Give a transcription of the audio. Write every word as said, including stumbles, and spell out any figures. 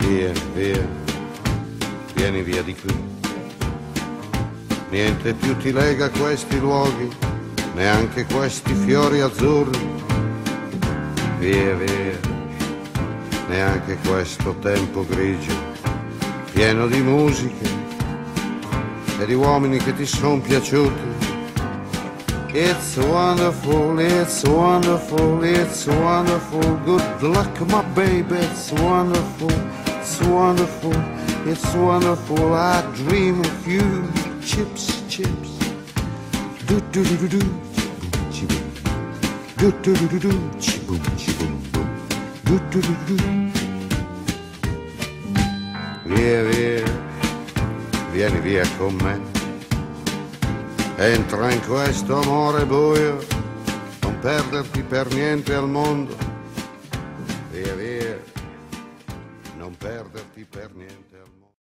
Vieni, via, vieni via di qui. Niente più ti lega a questi luoghi, neanche questi fiori azzurri. Via, via, neanche questo tempo grigio, pieno di musiche e di uomini che ti son piaciuti. It's wonderful, it's wonderful, it's wonderful. Good luck, my baby, it's wonderful, it's wonderful, it's wonderful. I dream of you, chips, chips. Do do do do do, chiboom, do do do do do, chiboom, chiboom, boom, do do do do. Via, via, vieni via con me. Entra in questo amore buio, non perderti per niente al mondo. Via, via, non perderti per niente al mondo.